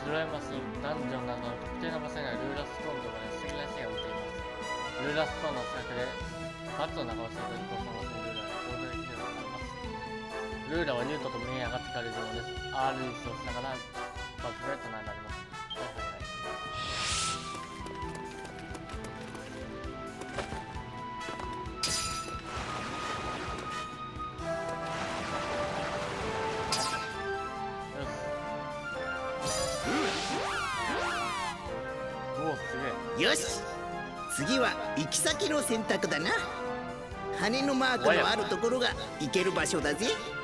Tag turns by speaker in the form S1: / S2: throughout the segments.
S1: クライマシン、ダンジョンなどの特定の場所にはルーラストーンと呼ばれる不思議な石が浮いています。ルーラストーンの近くでバツを長押しするとそのルーラが共同できるようになります。ルーラはユートとミネアが使われるものです。R イスをしながらバツで唱えられます。
S2: よし、次は行き先の選択だな。羽のマークのあるところが行ける場所だぜ。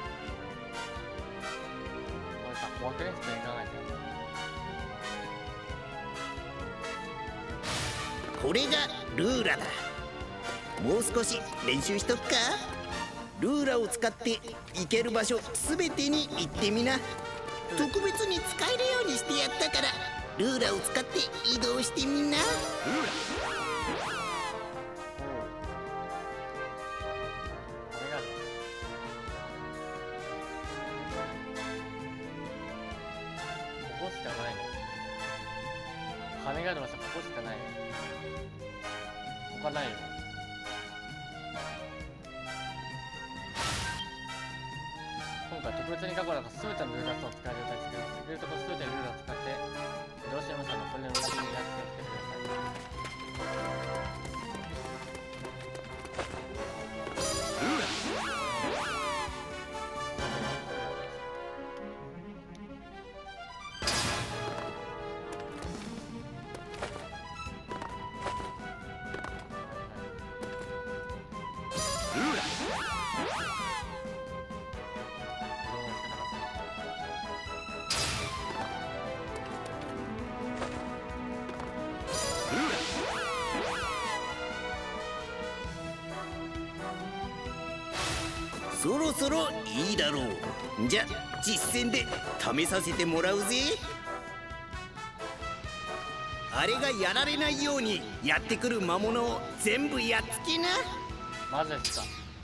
S2: これがルーラだ。もう少し練習しとくか。ルーラを使って行ける場所すべてに行ってみな。特別に使えるようにしてやったから、ルーラを使って移動してみな。
S1: ここしかないね。羽がある場所ここしかないね。他ないよ。今回特別に過去なんか全てのルーラスを使えるようにしてください。できるとこ全てのルーラを使って移動してましたのこれの裏切りにやってください。
S2: そろそろいいだろう。じゃ実践で試させてもらうぜ。あれがやられないようにやってくる魔物を全部やっつけな。
S1: マジですか。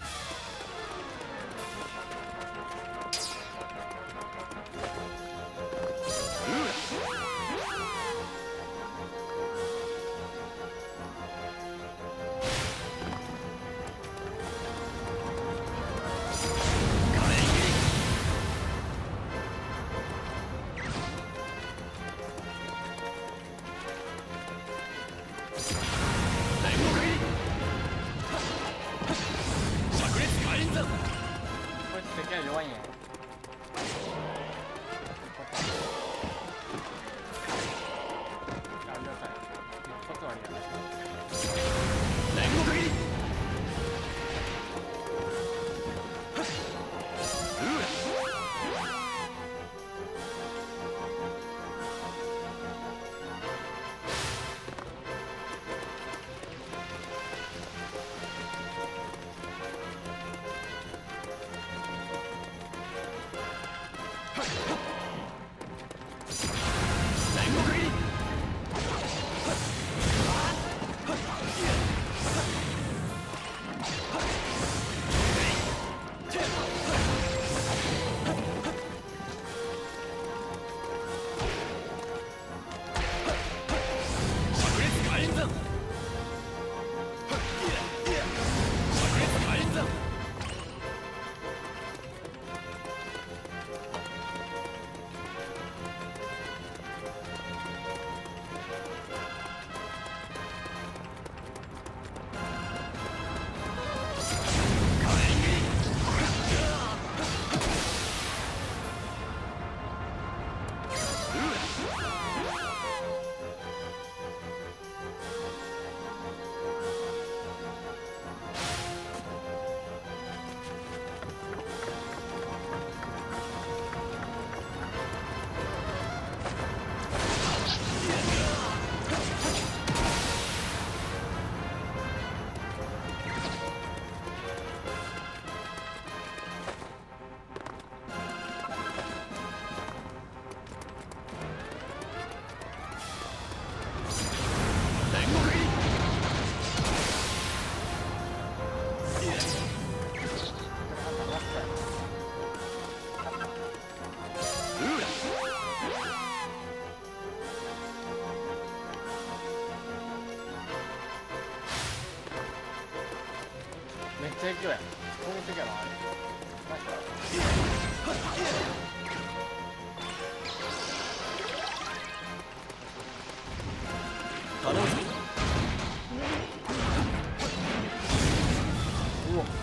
S1: 弱いんや。ありがたい。一発はありがたい。連合限り。 撃や攻撃やなあれナイス
S3: 頼むぞ。
S1: うわ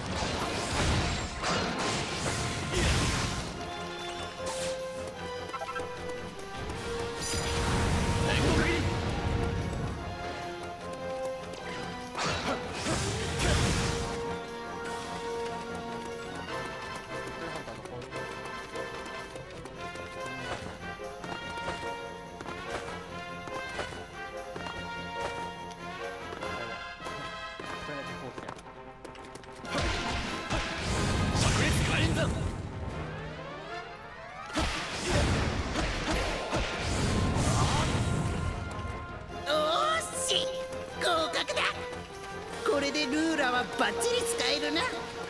S2: これでルーラはバッチリ使えるな。
S1: メ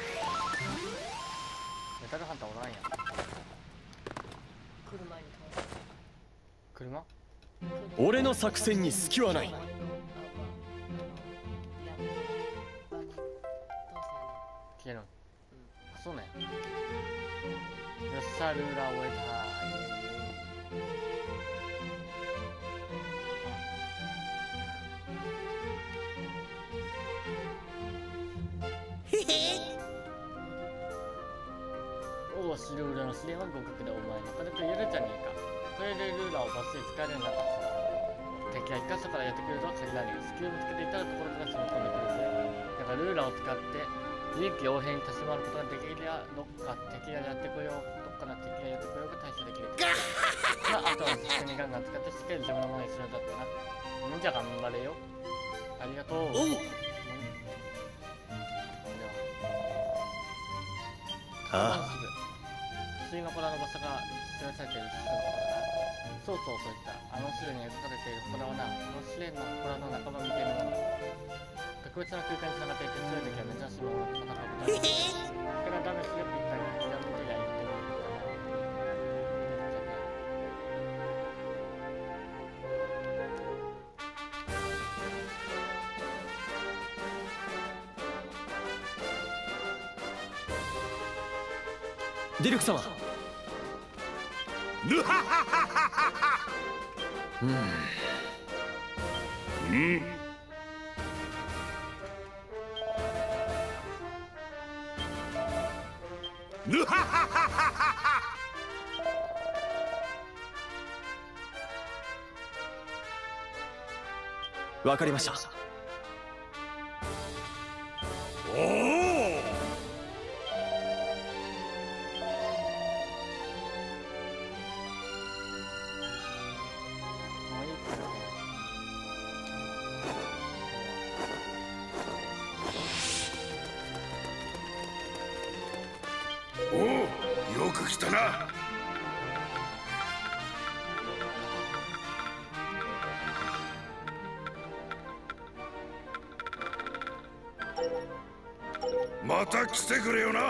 S1: タルハンターおらんやん
S4: 車に倒す。
S1: 車
S3: 俺の作戦に隙はない。
S1: 消えるんあそうねよっしゃルーラー終えた
S2: へへ。
S1: おおしルーラーの試練は合格だお前なかなかやるじゃねえかこれでルーラーをバッチリ使えるようになったはずだ敵が一箇所からやってくるとは限らねえ隙を見つけていたらところから攻め込んでくるぜだからルーラーを使って臨機応変に立ち回ることができりゃどっか敵がやってこようどっかの敵がやってこようが対処できるまああとは実際にガンガン使ってしっかり自分のものにするんだったなじゃあ頑張れよありがとう
S2: おう。
S3: ああ、
S1: 水の祠の場所が必要されているsistの祠だそうそうそういったあの試練に描かれている祠はなこの試練の祠の仲間みたいなものだ特別な空間につながっていて強い敵は珍しいものと戦うことだ
S2: へへ。
S1: それがダメすれば一体に刻むことや言ってみるんだな
S3: ディルク様。
S2: ぬははははは。ぬははははは。
S3: わかりました。
S2: おお。
S1: もういいかな
S2: おお、よく来たな。また来てくれよな。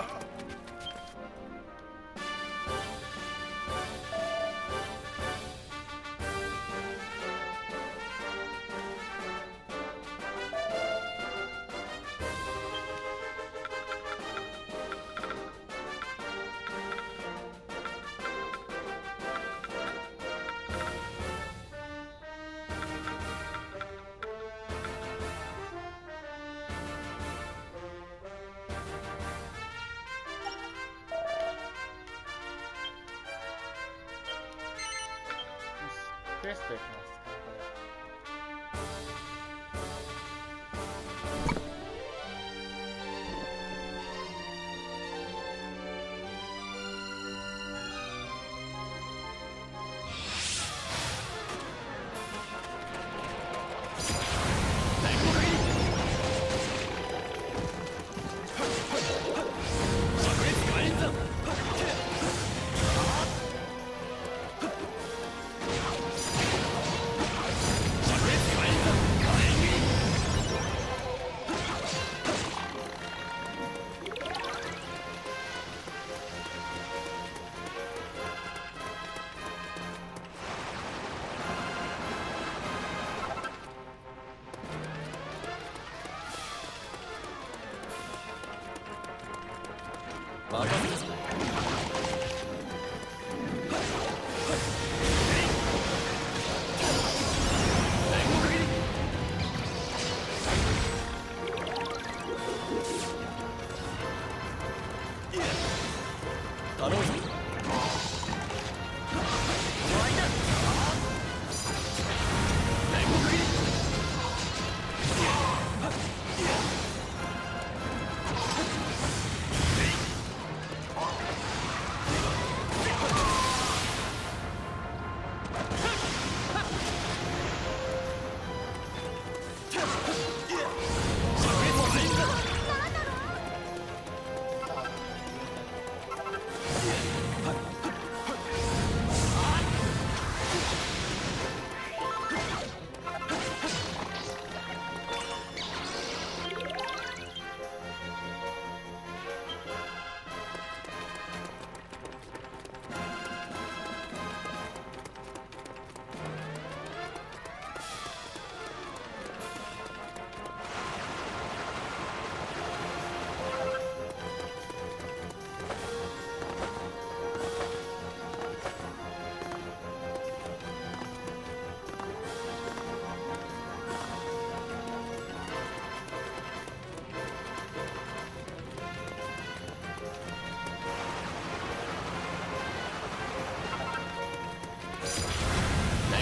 S1: クエスト行きますかこれは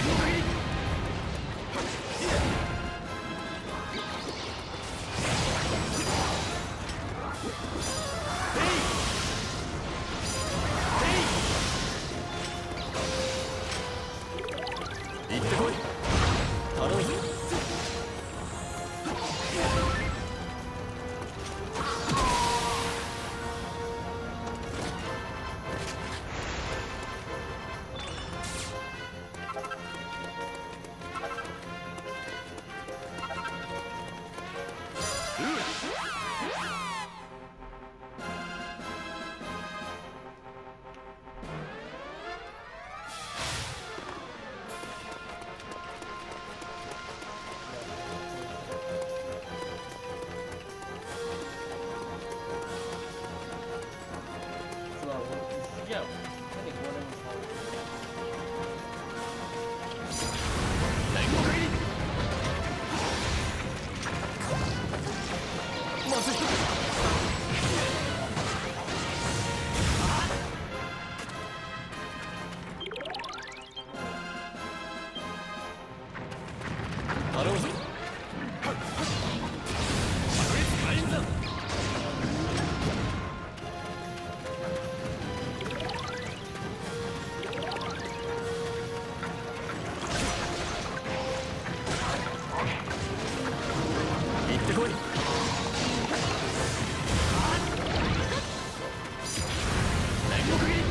S3: 行ってこい。頼むぞ。
S1: うわ、すげえよ。何これもさ。
S3: 煉獄入り。まずい。頼むぞ。炸裂火炎山。行ってこい。煉獄斬り。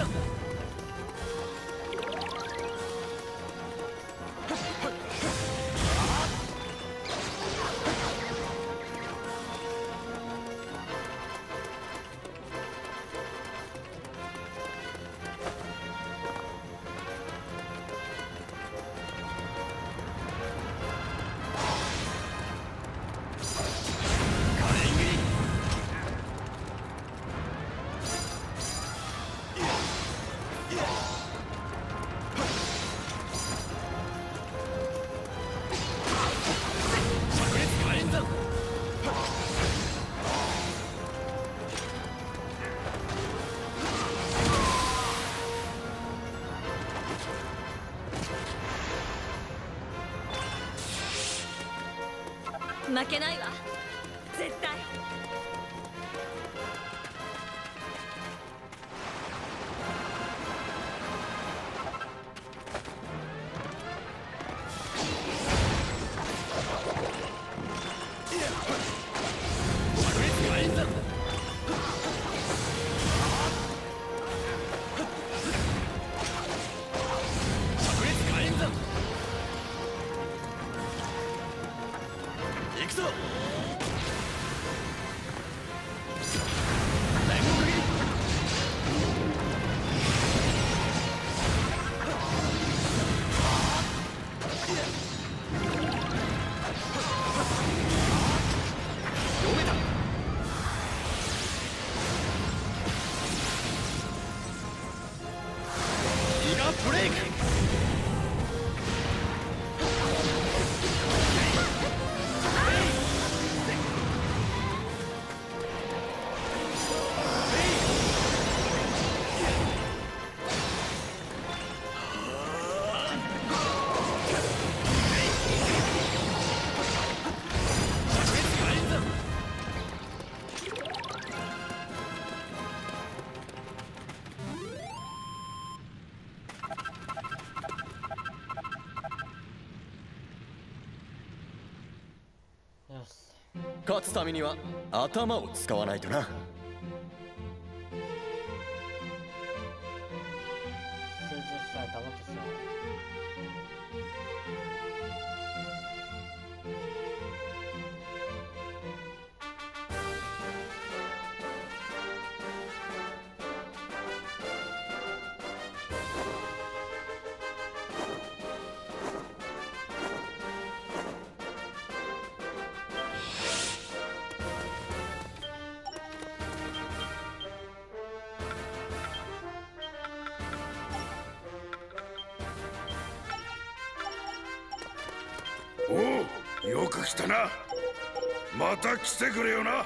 S3: 山
S4: 負けないわ絶対。
S3: 行くぞ。ギガブレイク。
S1: よし。
S3: 勝つためには頭を使わないとな。
S1: 数十歳保ってしまう。
S5: おう、よく来たな。また来てくれよな。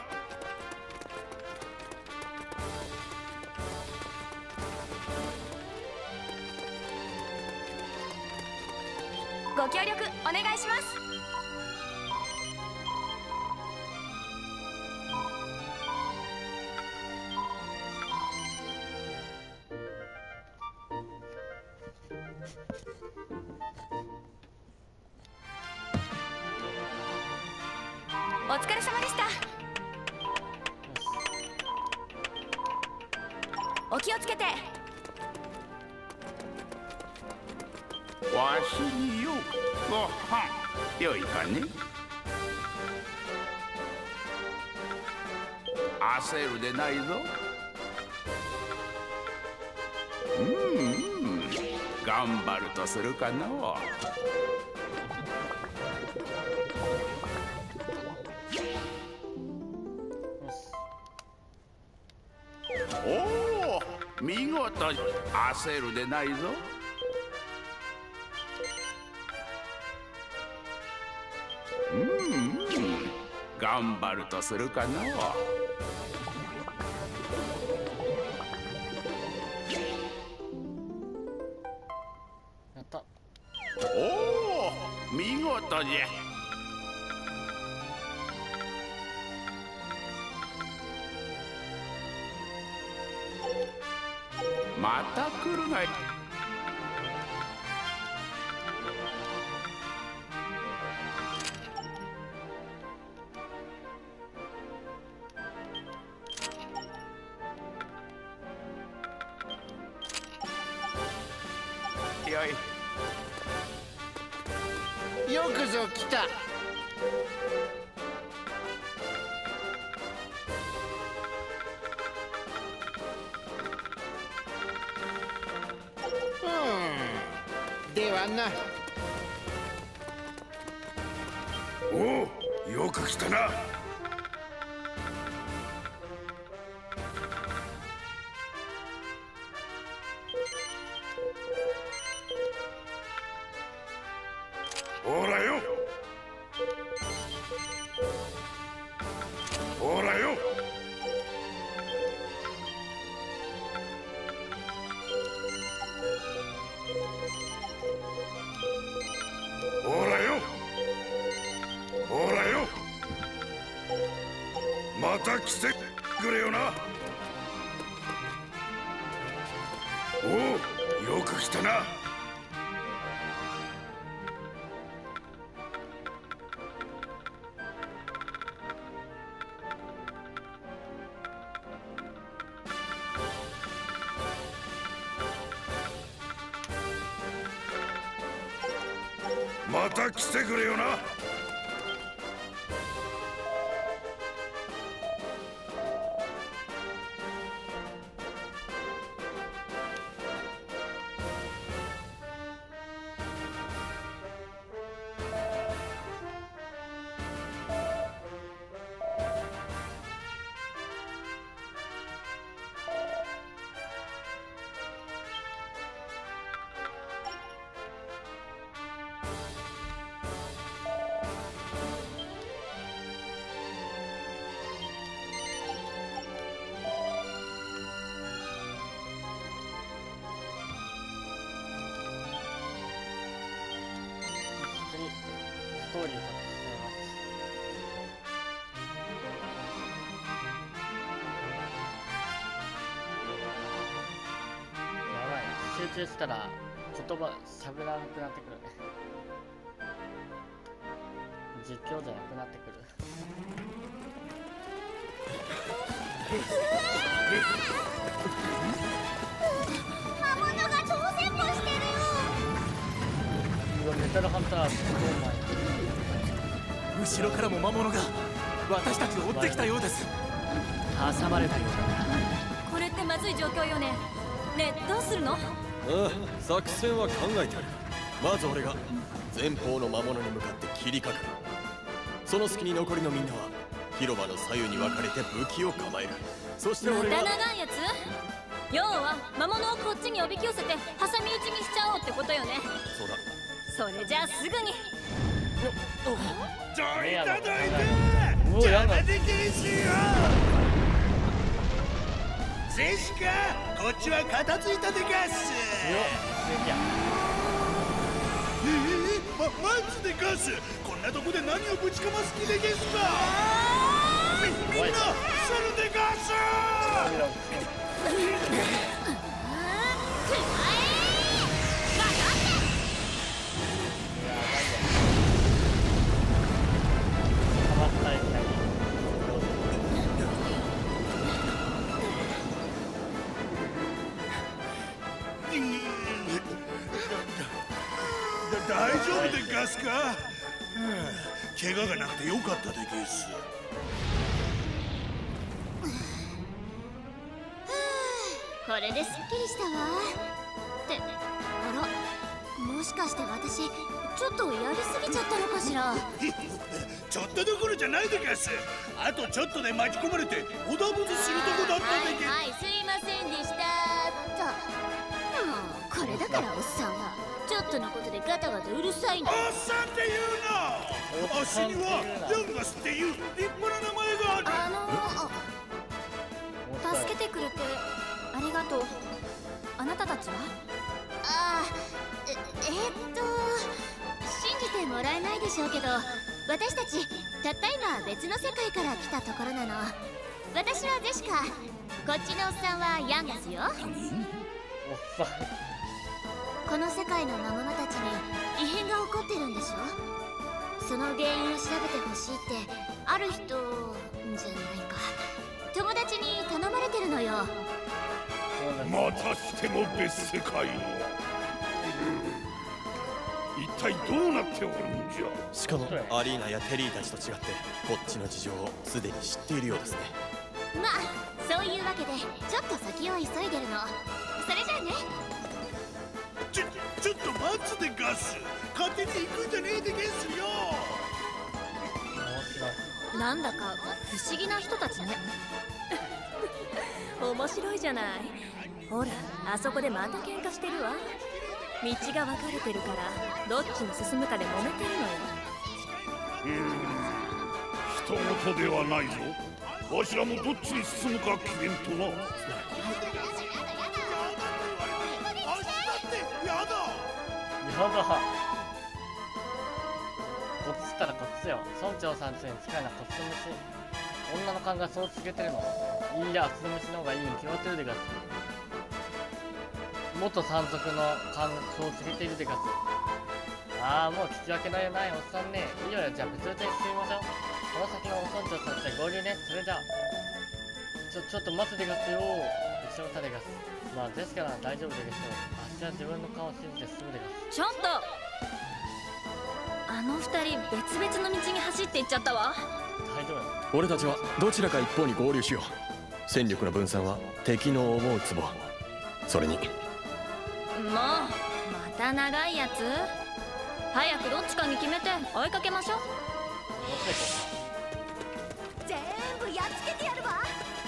S4: ご協力お願いします。お疲れ様でした。お気をつけて。
S6: わしによごはんよいかね。焦るでないぞ。頑張るとするかの。おお、見事。焦るでないぞ。頑張るとするかの。
S1: やった。
S6: おお、見事じゃ。また来るがいい。 よい。
S2: よくぞ来た。ではな。
S5: おお、よく来たな。ほらよ、ほらよ。ほらよ、ほらよ。また来てくれよな。おお、よく来たな。また来てくれよな。
S1: ストーリーと進めます。やばい、集中したら言葉喋らなくなってくるね。実況じゃなくなってくる。
S4: 魔物が超戦歩してるよ。
S1: うわ、メタルハンターすごい前。
S3: 後ろからも魔物が私たちを追ってきたようです。挟まれたようだな。
S4: これってまずい状況よね。ねえ、どうするの？
S3: 作戦は考えてある。まず俺が前方の魔物に向かって切りかかる。その隙に残りのみんなは広場の左右に分かれて武器を構える。そして俺は
S4: また長いやつ？要は魔物をこっちにおびき寄せて挟み撃ちにしちゃおうってことよね。
S3: そうだ。
S4: それじゃあすぐに。
S5: どいたどいた。
S1: うわ、やだ。
S5: でけえしよ。ジェシカ、こっちは片付いたでガス。マジでガス。こんなとこで何をぶちかます気でゲスか。みんなそれでガス。大丈夫でガスか。怪我がなくてよかったでゲス。
S4: これですっきりしたわ。ってあら、もしかして私ちょっとやりすぎちゃったのかしら。
S5: ちょっとどころじゃないでガス。あとちょっとで巻き込まれておだぶつするとこだったでゲス。
S4: はい、すいませんでしたと。もうこれだからおっさんはちょっとのことでガタガタうるさいの。
S5: おっさんって言うな。足にはヤンガスっていう立派な名前がある。
S4: 助けてくれてありがとう。あなたたちは？ああ、信じてもらえないでしょうけど、私たちたった今別の世界から来たところなの。私はジェシカ、こっちのおっさんはヤンガスよ。
S1: おっさん。
S4: この世界の魔物たちに異変が起こってるんでしょ。その原因を調べてほしいってある人じゃないか、友達に頼まれてるのよ。
S5: またしても別世界を。 体どうなっておるんじゃ。
S3: しかもアリーナやテリーたちと違ってこっちの事情をすでに知っているようですね。
S4: まあそういうわけでちょっと先を急いでるの。それじゃあね。
S5: ちょっと待つでガス。勝手に行くんじゃねえでゲスよ。
S7: なんだか不思議な人たちね。面白いじゃない。ほらあそこでまた喧嘩してるわ。道が分かれてるからどっちに進むかで揉めてるのよ。
S5: 人事ではないぞ。わしらもどっちに進むか決めんとな。やだ。
S1: こっちったらこっちよ。村長さんちに使えなこっちの虫。女の勘がそう告げてるの。いや、その虫の方がいいに決まってるでガス。元山賊の勘がそう告げているでガス。ああ、もう聞き分けないおっさんね。いいよ、じゃあ別々に進みましょう。この先の村長さんち合流ね。それじゃあちょっと待ってでガスよ。後ろの種ガス。まあですから大丈夫でしょう。あっしは自分の顔を信じて進むでガス。
S7: ちょっとあの二人別々の道に走っていっちゃったわ。
S1: 大丈夫。
S3: 俺たちはどちらか一方に合流しよう。戦力の分散は敵の思うツボ。それに
S7: もうまた長いやつ。早くどっちかに決めて追いかけましょう。全部やっつけてやるわ。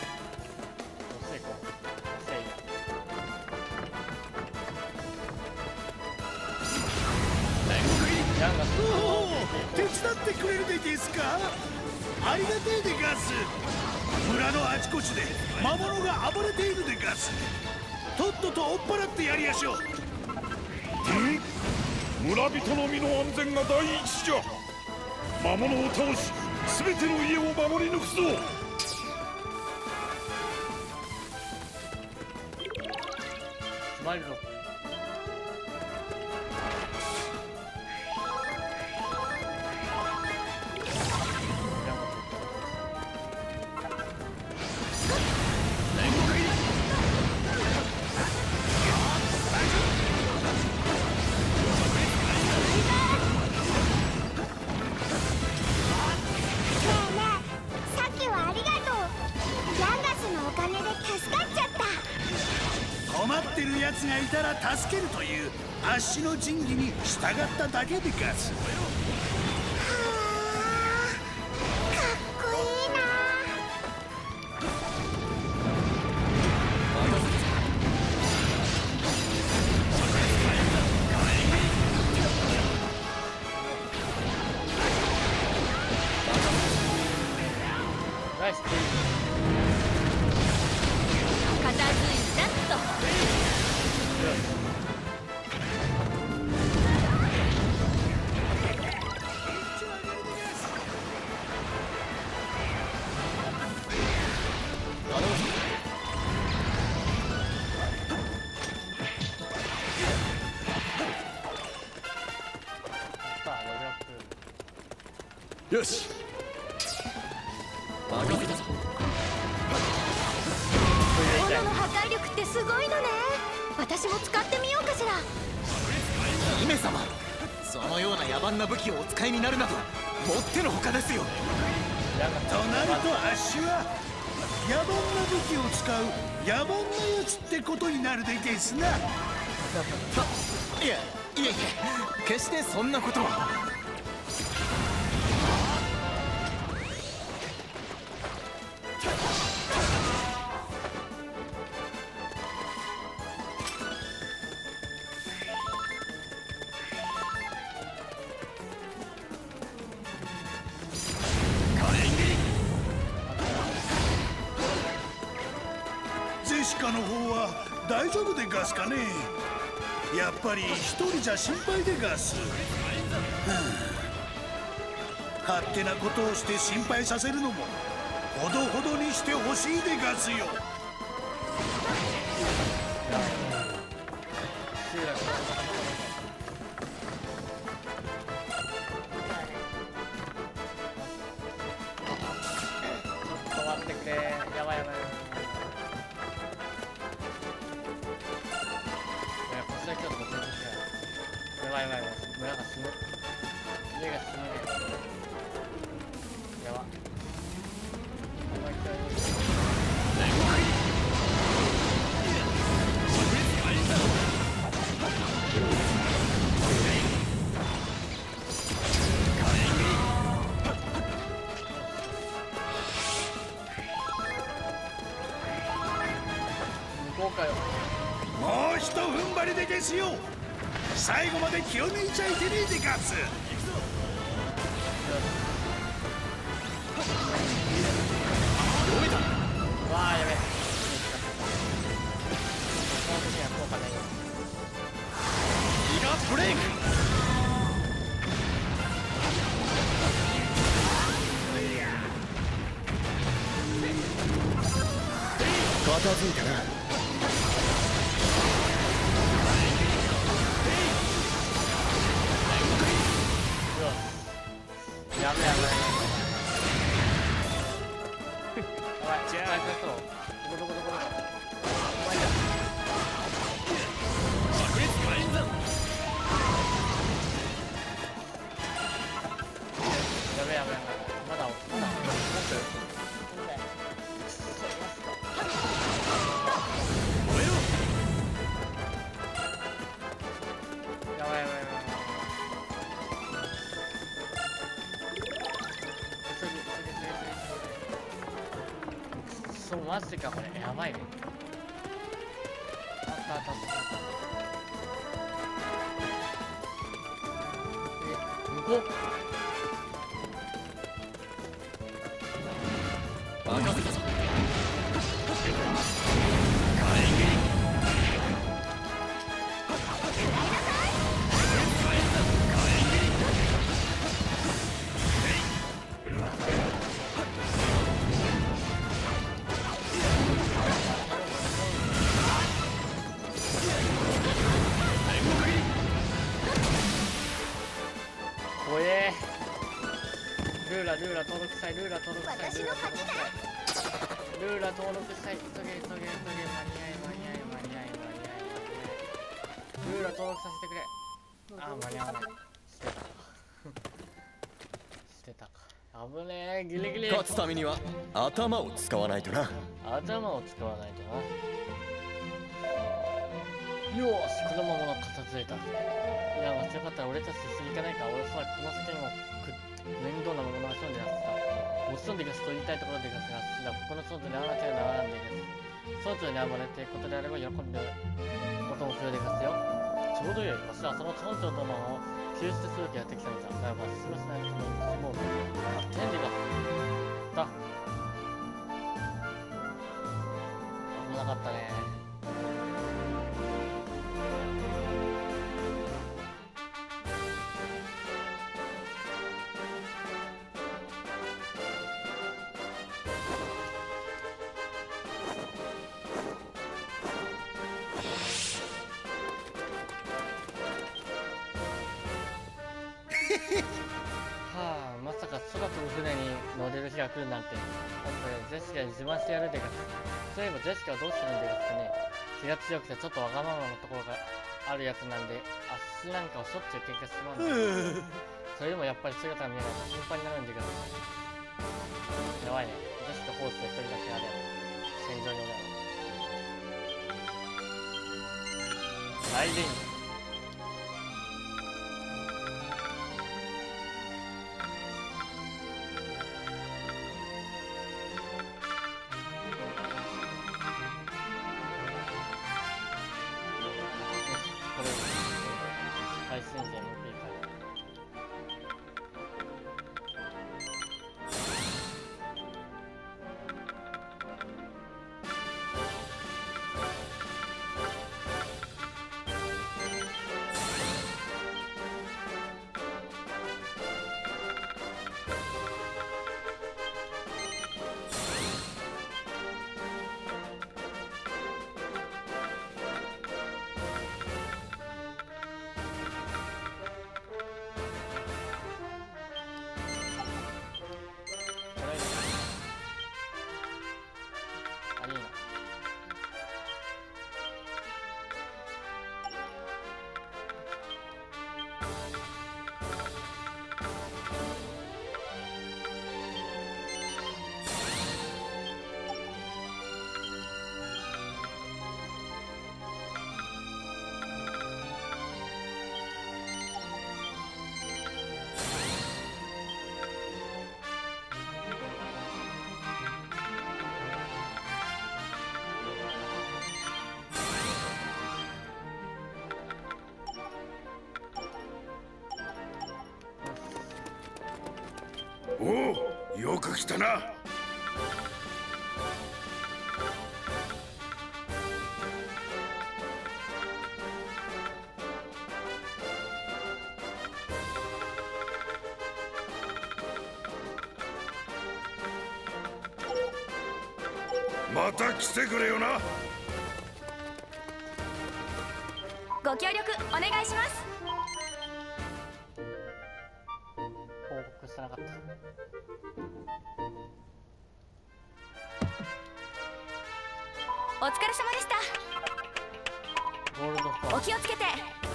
S5: 手伝ってくれるでゲスか。ありがてえでガス。村のあちこちで魔物が暴れているでガス。とっとと追っ払ってやりやしょう。村人の身の安全が第一じゃ。魔物を倒し全ての家を守り抜くぞ。
S1: スマイルロック。
S5: 困ってるやつがいたら助けるというあっしの仁義に従っただけでガス。
S4: かっこいいな。
S1: ナイス。
S7: 片付いたっと。
S3: よし任せたぞ。
S7: 斧の破壊力ってすごいのね。私も使ってみようかしら。
S2: 姫様、そのような野蛮な武器をお使いになるなどもってのほかですよ。
S5: となるとあっしは野蛮な武器を使う野蛮なやつってことになるでゲスな。
S2: いえ決してそんなことは。
S5: ジェシカの方は大丈夫でガスかね。やっぱり一人じゃ心配でガス。勝手なことをして心配させるのもほどほどにしてほしいでガスよ。
S1: ちょっと待ってくれ。やばい。こっちだけだとこっちだけやばい。村が死ぬ。 家が進むね。やば。向こうかよ。
S5: もうひと踏ん張りでですよ。最後まで気を抜いちゃいけねえでガス。
S1: わあやべえ。この時には効果ないよ。
S3: ギガブレイク。
S2: 片付いたな。
S1: やべえやべえ。やばい。じゃあ、どこどこどこどこ。うまいや。やべえやべえやべえ。まだやばいやばいやばい。そうマジかこれやばいね。あったあったあった。向こう。
S3: 任せたぞ。
S1: 怖え。ルーラ登録したい。ルーラ登録したい。
S4: 私の勝ちだ。
S1: ルーラ登録したい。急げ急げ急げ。間に合い間に合い間に合い間に合い間に合い。ルーラ登録させてくれ。あー間に合わない。捨てた。捨てたか。危ねえ。ギリギリ。
S3: 勝つためには頭を使わないとな。
S1: 頭を使わないとな。よーし、この魔物片付いた。いや、間違かったら俺たちと一緒に行かないか。俺さ、この世間を面倒な魔物が潜んでやつだ。もちろんでガスと言いたいところでガスが好きだ。ここの少女に会わなければならんでガス。少女に会われていることであれば喜んでこともするでガスよ。ちょうどよい。わしはその少女とのを救出する気やってきたのだ。だからば、進ませないともう、天理が。だ。危なかったね。はあ、まさか空飛ぶ船に乗れる日が来るなんて。だってジェシカに自慢してやるでガス。そういえばジェシカはどうするんでガスかね。気が強くてちょっとわがままなところがあるやつなんで、足なんかをしょっちゅう喧嘩してしまうんだ。それでもやっぱり姿が見えないと心配になるんでガス。やばいね。ジェシカフォースで一人だけあれ戦場におる。大人これ最新戦 MP 会。
S5: く来たな。また来てくれよな。
S7: ご協力お願いします。
S1: 報告してなかった。
S7: お疲れ様でした。
S1: ゴールドストーン。
S7: お気をつけて。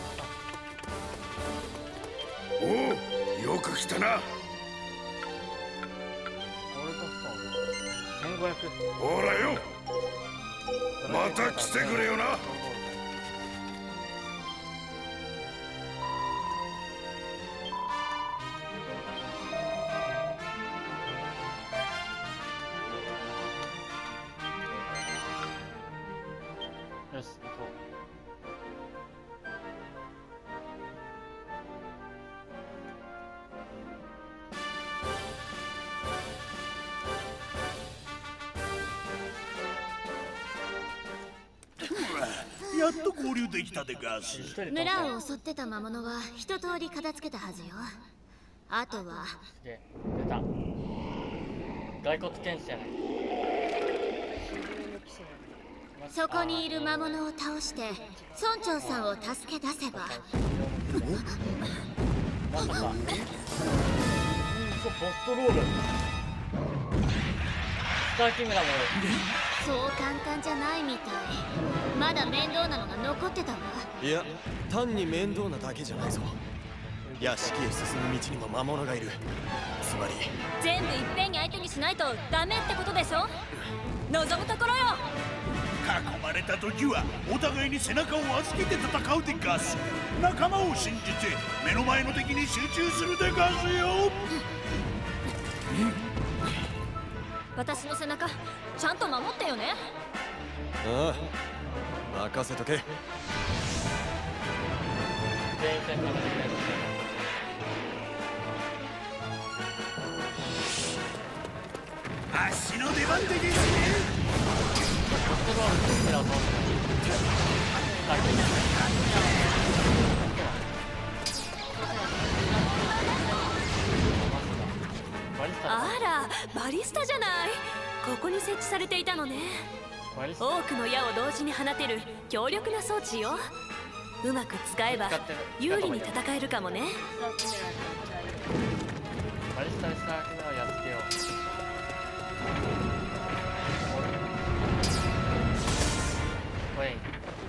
S5: おお、よく来たな。
S1: ゴールドストーン1500。
S5: ほらよ、また来てくれよな。
S1: よし、行こ
S5: やっと合流できたでガス。
S4: 村を襲ってた魔物は一通り片付けたはずよ。あとは
S1: すげえ、出た。骸骨剣士やない。
S4: そこにいる魔物を倒して村長さんを助け出せば。
S1: まさかボストロールスターキムラも
S4: そう簡単じゃないみたい。まだ面倒なのが残ってたわ。
S3: いや、単に面倒なだけじゃないぞ。屋敷へ進む道にも魔物がいる。つまり
S7: 全部いっぺんに相手にしないとダメってことでしょ。望むところよ。
S5: 囲まれた時はお互いに背中を預けて戦うでガス。仲間を信じて目の前の敵に集中するでガスよ。
S7: 私の背中ちゃんと守ってよね。
S3: ああ、任せとけ。
S1: 全員戦闘ができない。
S5: 足の出番でですね。
S1: ボストロールとキラを倒すのにスターキムラ
S7: あら、バリスタじゃない。ここに設置されていたのね。多くの矢を同時に放てる強力な装置よ。うまく使えば有利に戦えるかもね。
S1: バリスタでスターキムラをやっつけよう。おい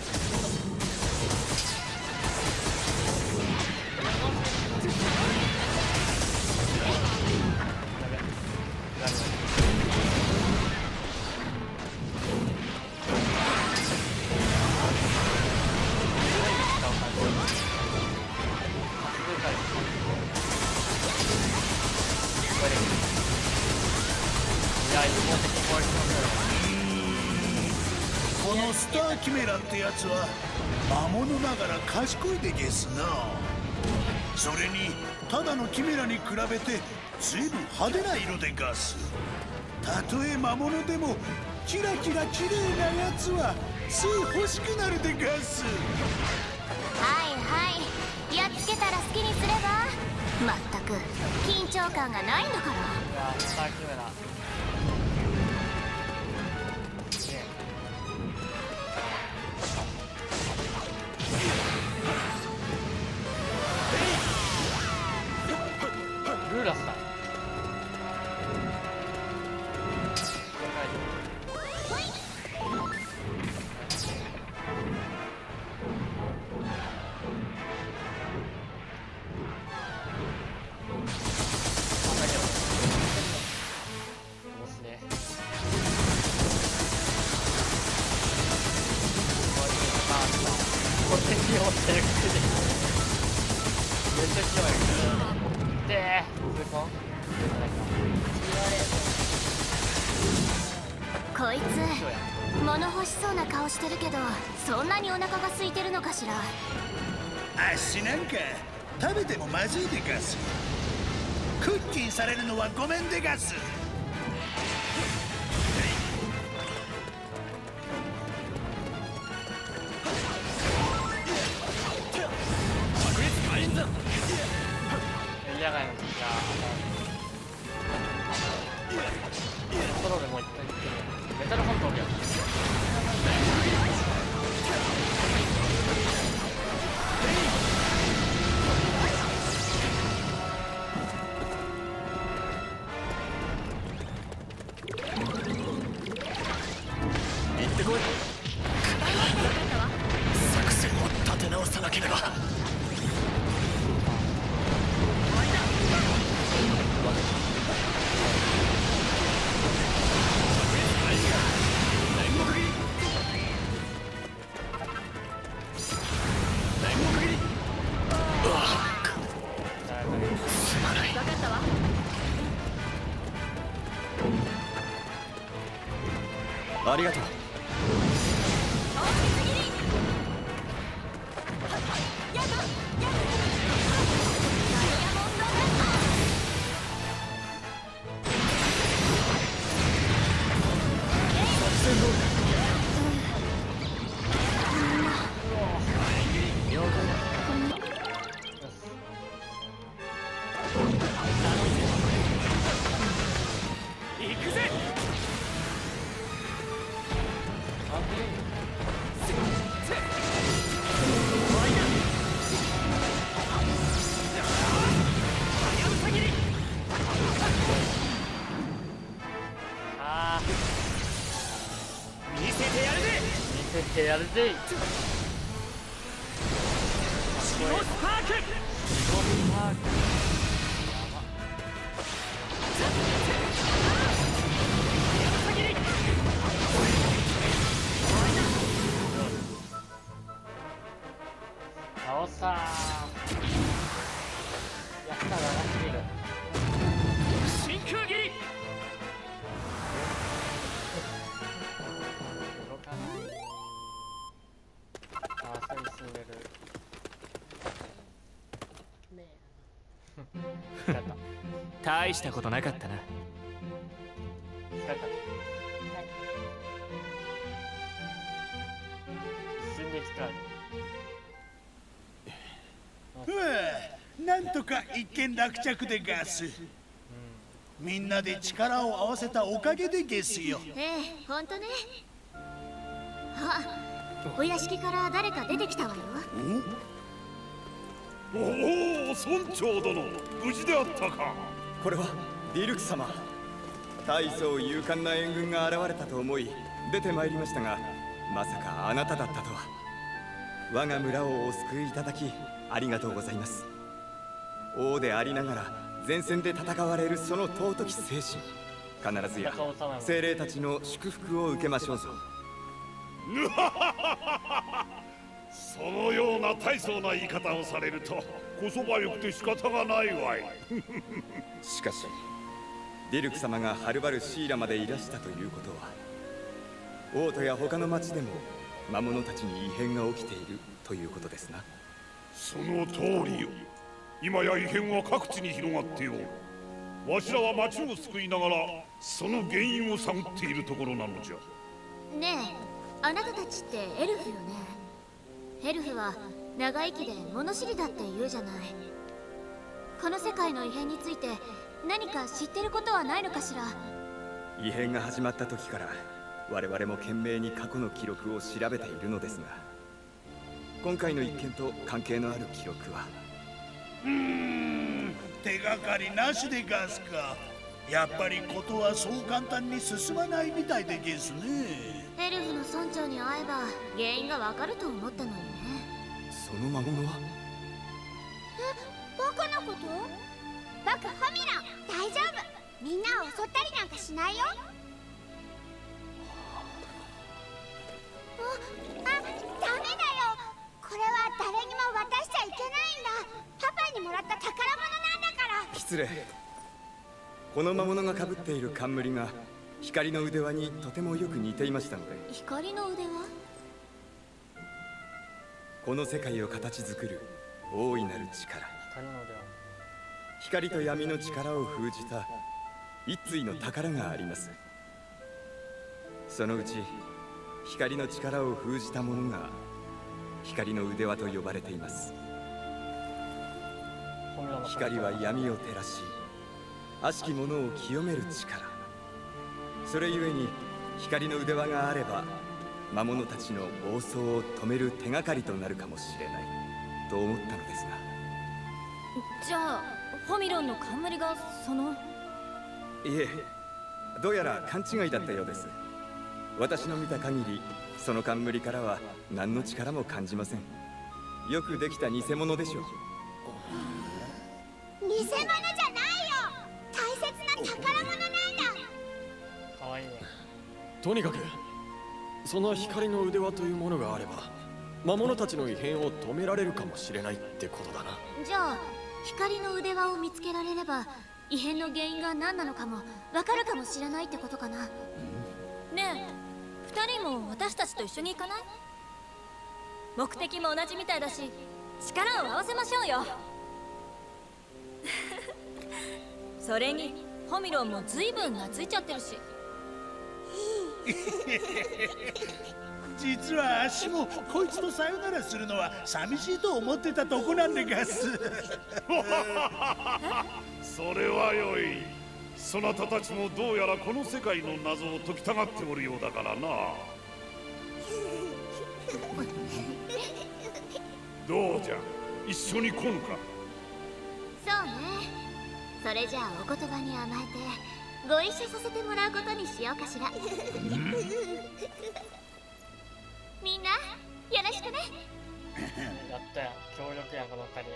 S5: このスターキメラってやつは魔物ながら賢いでゲスな。それにただのキメラに比べて随分派手な色でガス。たとえ魔物でもキラキラ綺麗なやつはつい欲しくなるでガス。
S4: はいはい、やっつけたら好きにすれば。まったく緊張感がないんだから。
S1: いやスターキムラルーラスだ。
S4: こいつ物欲しそうな顔してるけど、そんなにお腹が空いてるのかしら。
S5: あっしなんか食べてもまずいでガス。クッキーされるのはごめんでガス。
S3: りがとう。
S1: 見せてやるぜ。シモスパーク。倒したー。やったら長すぎる。真空斬り。動かない。ああ、そうに住んでる。ねえ。
S8: 大したことなかったな。
S1: 一瞬で使う。
S5: なんとか一件落着でガス。みんなで力を合わせたおかげでゲスよ。
S4: ほんとね。あ、お屋敷から誰か出てきたわよ。
S6: おお、村長殿、無事であったか。
S3: これはディルク様。大層勇敢な援軍が現れたと思い出てまいりましたが、まさかあなただったとは。我が村をお救いいただきありがとうございます。王でありながら前線で戦われるその尊き精神、必ずや精霊たちの祝福を受けましょうぞ。
S6: そのような大層な言い方をされるとこそばよくて仕方がないわい。
S3: しかしディルク様がはるばるシーラまでいらしたということは、王都や他の町でも魔物たちに異変が起きているということですな。
S6: その通りよ。今や異変は各地に広がっておる。わしらは町を救いながらその原因を探っているところなのじゃ。
S4: ねえ、あなたたちってエルフよね。エルフは長生きで物知りだって言うじゃない。この世界の異変について何か知ってることはないのかしら。
S3: 異変が始まった時から我々も懸命に過去の記録を調べているのですが、今回の一件と関係のある記録は
S5: 手がかりなしでガスか。やっぱりことはそう簡単に進まないみたいでゲスね。
S4: エルフの村長に会えば原因がわかると思ったのにね。
S3: その魔物は？
S9: バカなこと？バカファミラン、大丈夫。みんなを襲ったりなんかしないよ。ダメだよ。これは誰にも渡しちゃいけないんだ。パパにもらった宝物なんだから。
S3: 失礼。この魔物がかぶっている冠が光の腕輪にとてもよく似ていましたので。
S4: 光の腕輪？
S3: この世界を形作る大いなる力、光と闇の力を封じた一対の宝があります。そのうち光の力を封じたものが光の腕輪と呼ばれています。光は闇を照らし悪しきものを清める力。それゆえに光の腕輪があれば魔物たちの暴走を止める手がかりとなるかもしれないと思ったのですが。
S7: じゃあファミロンの冠がその…
S3: いえ、どうやら勘違いだったようです。私の見た限りその冠からは何の力も感じません。よくできた偽物でしょう。
S9: 偽物じゃないよ。大切な宝物なんだ。
S1: かわいいね。
S3: とにかくその光の腕輪というものがあれば魔物たちの異変を止められるかもしれないってことだな。
S4: じゃあ光の腕輪を見つけられれば異変の原因が何なのかもわかるかもしれないってことかな。ねえ、
S7: 人も私たちと一緒に行かない？目的も同じみたいだし、力を合わせましょうよ。それにホミロンも随分懐いちゃってるし。
S5: 実はあっしもこいつとさよならするのは寂しいと思ってたとこなんでガス。
S6: それはよい。そなたたちもどうやらこの世界の謎を解きたがっておるようだからな。どうじゃ、一緒に来ぬか。
S4: そうね。それじゃあお言葉に甘えてご一緒させてもらうことにしようかしら。みんなよろしくね。
S1: やったよ、協力やこの二人。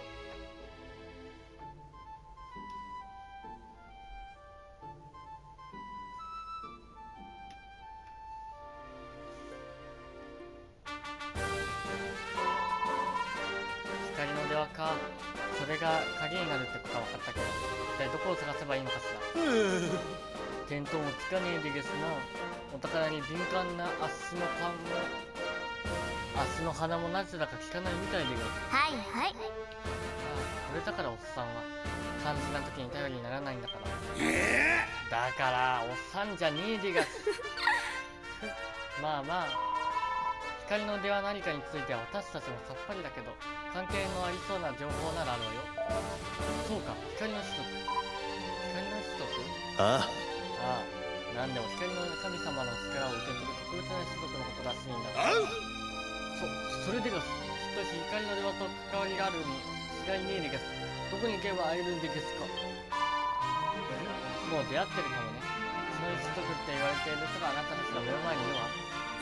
S1: 光の出輪か。それが鍵になるってことは分かったけど、一体どこを探せばいいのかしら。見当もつかねえでげすな。お宝に敏感な足の勘も足の鼻もなぜだか効かないみたいでげす。
S4: はいはい。
S1: ああ、これだからおっさんは肝心な時に頼りにならないんだから。だからおっさんじゃねえでがす。まあまあ、光の出は何かについては私たちもさっぱりだけど、関係のありそうな情報ならあるわよ。そうか、光の子族。光の子族？
S3: あ
S1: ああ、なんでも光の神様の力を受け継ぐ特別な種族のことらしいんだが。それでがす。きっと光の出輪と関わりがあるに違いねえでがす。どこに行けば会えるんでですか？もう出会ってるかもね。その種族って言われている人があなたたちの目の前にいるわ。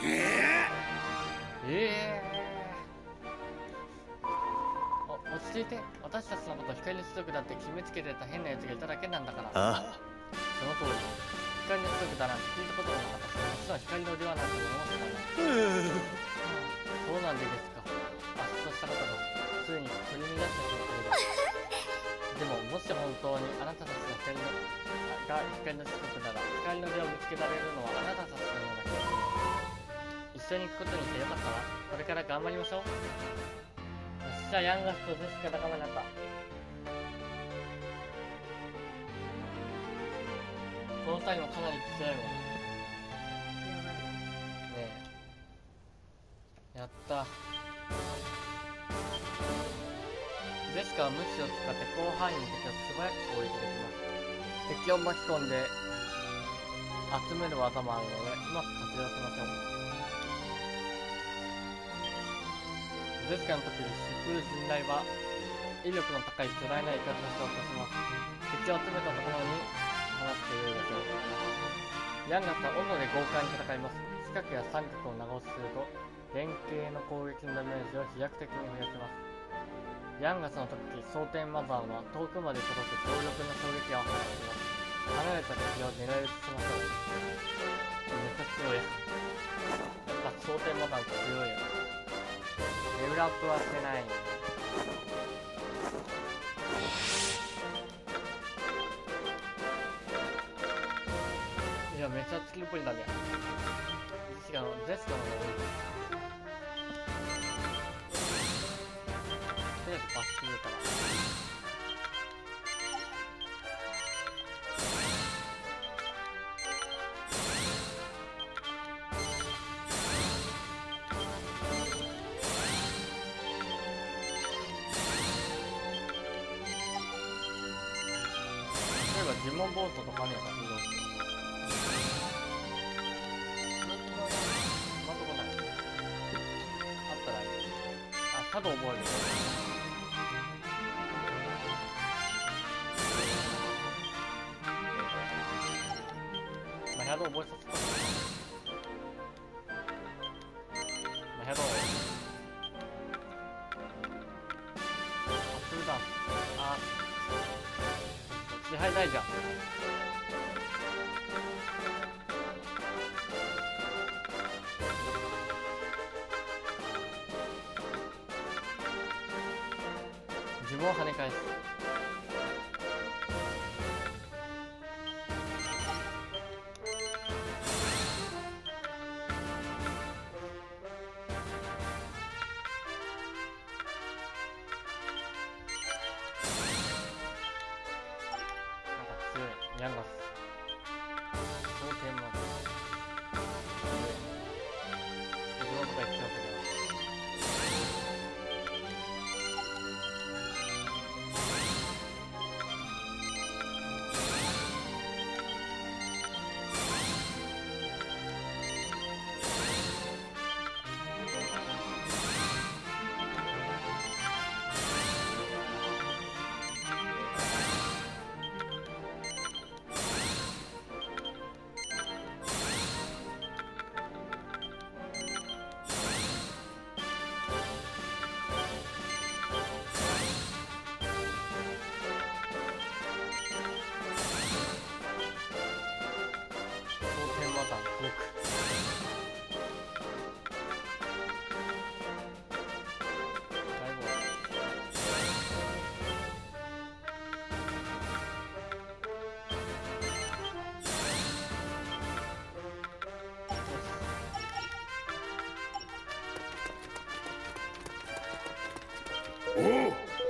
S1: 落ち着いて。私たちのこと光の種族だって決めつけてた変なやつがいただけなんだから。
S3: あ
S1: その通り。光の種族だなんて聞いたことがなかったし、もちろん光の出輪なんてものも知らない。そうなんでですか。あっとしたことがついに取り乱してしまったのです。でももし本当にあなたたちの光の種族なら、光の出を見つけられるのはあなたたちのような気がする。一緒に行くことにしてよかったわ。これから頑張りましょう。よっしゃ、ヤンガスとジェシカ仲間になった。この二人もかなり強いもんね。えやった。ジェシカは無知を使って広範囲の敵を素早く攻撃できます。敵を巻き込んで集める技もあるので、うまく活用しましょう。ジェシカの時に疾風陣雷は威力の高い巨大なイカズチを起こします。敵を集めたところに放っているでしょう。ヤンガスは斧で豪快に戦います。四角や三角を長押しすると連携の攻撃のダメージを飛躍的に増やします。ヤンガスの時、装填マザーは遠くまで届く強力な衝撃を放ちます。離れた敵を狙い撃ちしましょう。めっちゃ強い。やっぱ装填マザー強いよ。レベルアップはしてない。いや、めっちゃスキルっぽいんだね。ジェシカの方が多い。とりあえずバックルから。例えば呪文ボートとかには活動する。今んとこない。あったらいい。あ、シャドウ覚える。まあ、シャドウ覚えさせた。まあ、シャドウ。アップルダウン。あ支配大じゃん。自分を跳ね返す。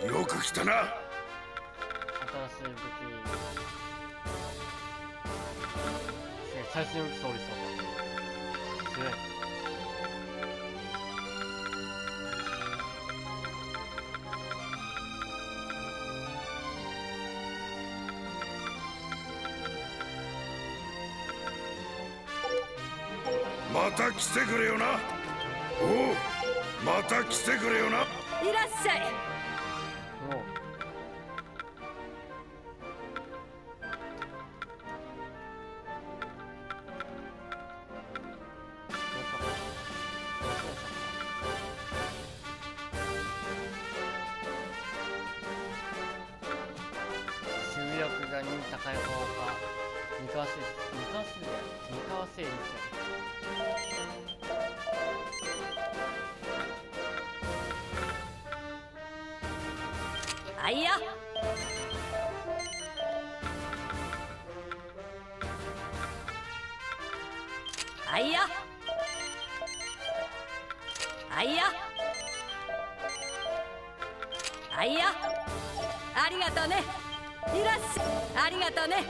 S5: よく来たな。
S1: 新しい武器。最新武器装備そうだ。強い。
S5: また来てくれよな。おう、また来てくれよな。
S7: いらっしゃい。
S1: おう。集約が2高い方か。三河製ですね。
S7: あいや。あいや。あいや。あいや。ありがとうね。いらっしゃい。ありがとうね。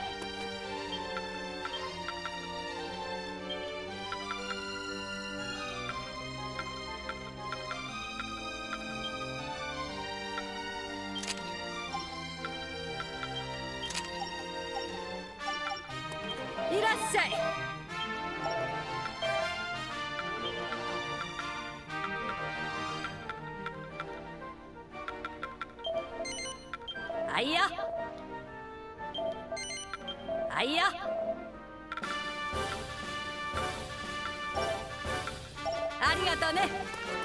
S7: いらっしゃい。あいや。あいや。ありがとうね。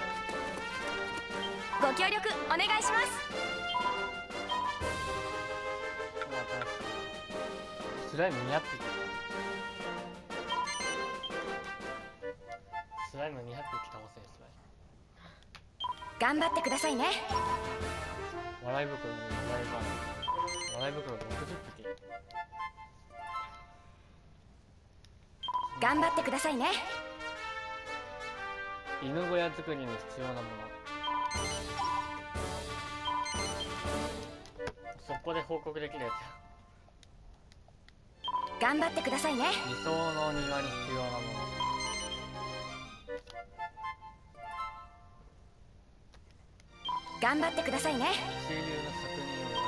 S7: ご協力お願いします。
S1: スライム200匹。スライム200匹倒せるスライム。
S7: 頑張ってくださいね。
S1: 笑い袋に笑い袋60匹。
S7: 頑張ってくださいね。
S1: 犬小屋作りに必要なもの。そこで報告できるやつ。
S7: 頑張ってくださいね。
S1: 理想の庭に必要なもの。
S7: 頑張ってくださいね。
S1: 清流の作人を目指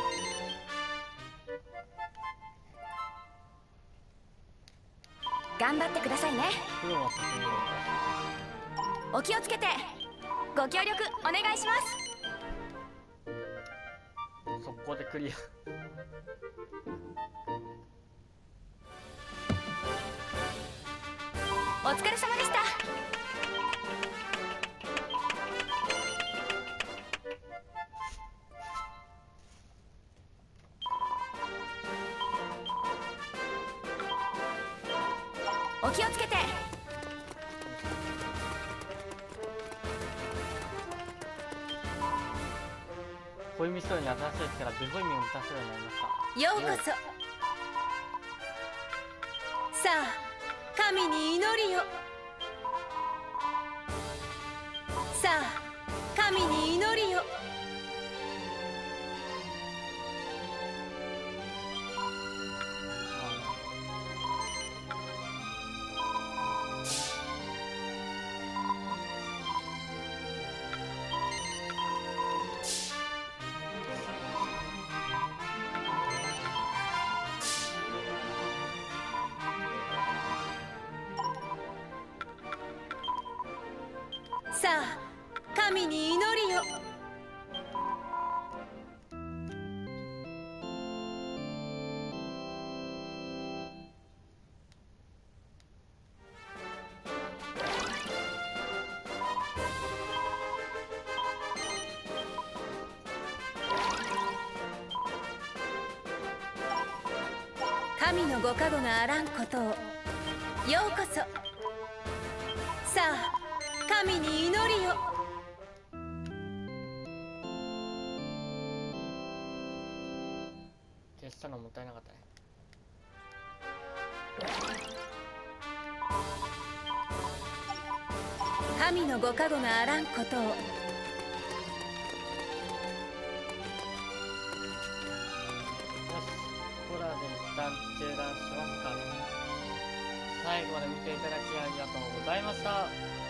S1: す。
S7: 頑張ってくださいね。
S1: プロの作人を目指
S7: お気をつけて。ご協力お願いします。
S1: す。速攻でクリア。
S7: お疲れ様でした。お気をつけて。
S1: ホイミストに新しい力ベホイミを満たせるようになりました。
S7: ようこそ。さあ、神に祈りよ。さあ、神に祈りよ。さあ、神に祈りよ。神のご加護があらんことを。ようこそ。さあ、神に祈りよ。
S1: 消したのもったいなかったね。
S7: 神のご加護があらんことを。
S1: らで一旦中断しますかね。最後まで見ていただきありがとうございました。